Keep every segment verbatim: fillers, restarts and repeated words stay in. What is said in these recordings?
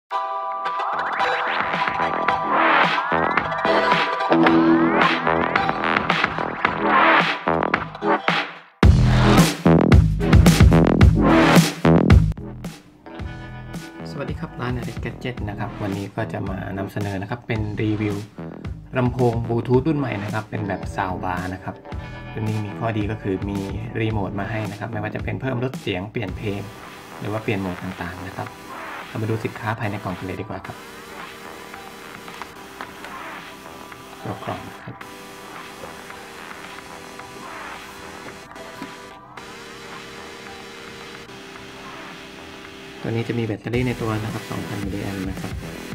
สวัสดีครับร้านอเล็กแกดเจ็ตนะครับวันนี้ก็จะมานำเสนอนะครับเป็นรีวิวลำโพงบลูทูธรุ่นใหม่นะครับเป็นแบบซาวบาร์นะครับตัวนี้มีข้อดีก็คือมีรีโมทมาให้นะครับไม่ว่าจะเป็นเพิ่มลดเสียงเปลี่ยนเพลงหรือว่าเปลี่ยนโหมดต่างๆนะครับเรามาดูสินค้าภายในกล่องกันเลยดีกว่าครับตัวกล่องครับตัวนี้จะมีแบตเตอรี่ในตัวนะครับ สองพัน มิลลิแอมป์นะครับ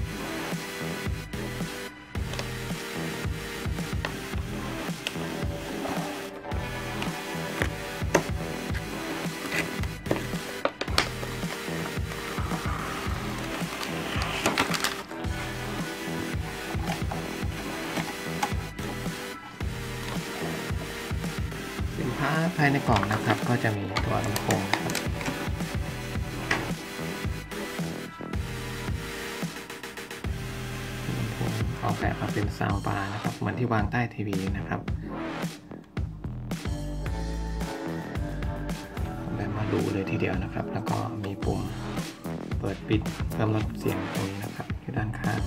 สินค้าภายในกล่องนะครับก็จะมีตัวลำโพงนะครับออกแบบมาเป็นซาวบาร์นะครับเหมือนที่วางใต้ทีวีนะครับแบบมาดูเลยทีเดียวนะครับแล้วก็มีปุ่มเปิดปิดเพิ่มลดเสียงตรงนี้นะครับอยู่ด้านข้าง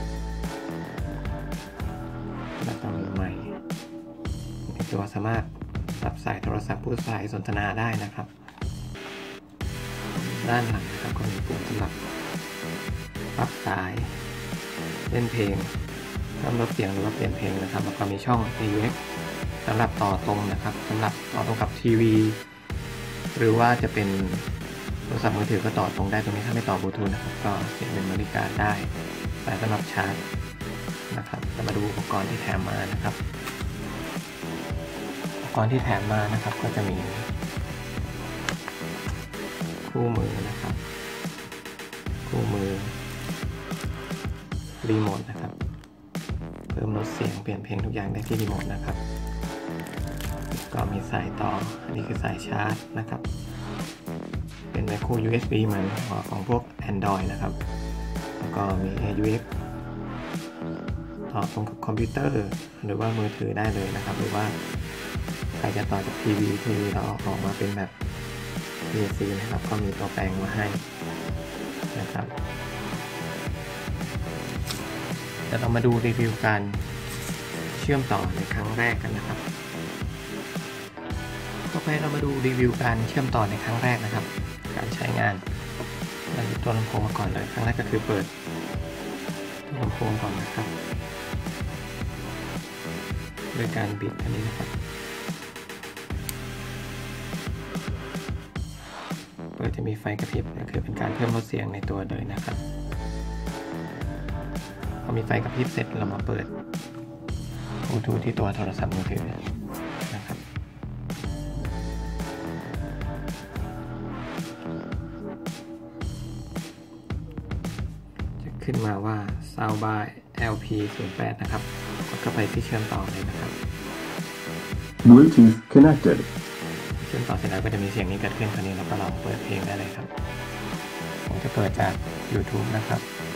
แล้วก็มีไมค์ในตัวสามารถรับสายโทรศัพท์พูดสายสนทนาได้นะครับด้านหลังนะครับก็มีปุ่มสำหรับรับสายเล่นเพลงเพิ่มลดเสียงหรือว่าเปลี่ยนเพลงนะครับแล้วก็มีช่อง เอ ยู เอ็กซ์ สำหรับต่อตรงนะครับสำหรับต่อตรงกับทีวีหรือว่าจะเป็นโทรศัพท์มือถือก็ต่อตรงได้ตรงนี้ถ้าไม่ต่อบลูทูธนะครับก็เสียบเป็นบริการได้สายสำหรับชาร์จนะครับจะมาดูอุปกรณ์ที่แถมมานะครับอุปกรณ์ที่แถมมานะครับก็จะมีคู่มือนะครับคู่มือรีโมทนะครับเพิ่มลดเสียงเปลี่ยนเพลงทุกอย่างได้ที่รีโมทนะครับก็มีสายต่ออันนี้คือสายชาร์จนะครับเป็นไมโคร ยู เอส บี เหมือนของพวก Android นะครับแล้วก็มี เอ ยู เอ็กซ์ ต่อตรงกับคอมพิวเตอร์หรือว่ามือถือได้เลยนะครับหรือว่าใครจะต่อจากทีวีทีวีเราออกมาเป็นแบบ พี เอส ซี นะครับก็มีตัวแปลงมาให้นะครับเดี๋ยวเรามาดูรีวิวการเชื่อมต่อในครั้งแรกกันนะครับต่อไปเรามาดูรีวิวการเชื่อมต่อในครั้งแรกนะครับการใช้งานเราหยิบตัวลำโพงมาก่อนเลยครั้งแรกก็คือเปิดลำโพงก่อนนะครับโดยการบิดอันนี้นะครับเปิดจะมีไฟกระพริบก็คือเป็นการเพิ่มลดเสียงในตัวเลยนะครับพอมีไฟกระพริบเสร็จเรามาเปิดบลูทูธที่ตัวโทรศัพท์มือถือนะครับจะขึ้นมาว่า Soundbar แอล พี ศูนย์แปด นะครับกดเข้าไปที่เชื่อมต่อเลยนะครับ Bluetooth connected เชื่อมต่อเสร็จแล้วก็จะมีเสียงนี้เกิดขึ้นคราวนี้เราก็ลองเปิดเพลงได้เลยครับผมจะเปิดจาก YouTube นะครับ